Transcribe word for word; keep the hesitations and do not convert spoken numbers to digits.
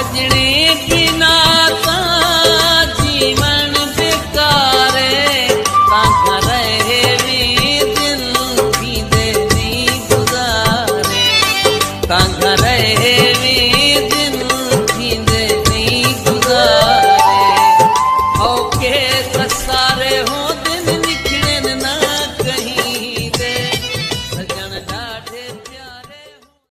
सजने की नाता जीवन बेकारे तां रहे भी दिल की देनी गुजारे तां रहे भी दिल की देनी गुजारे ओके सारे हो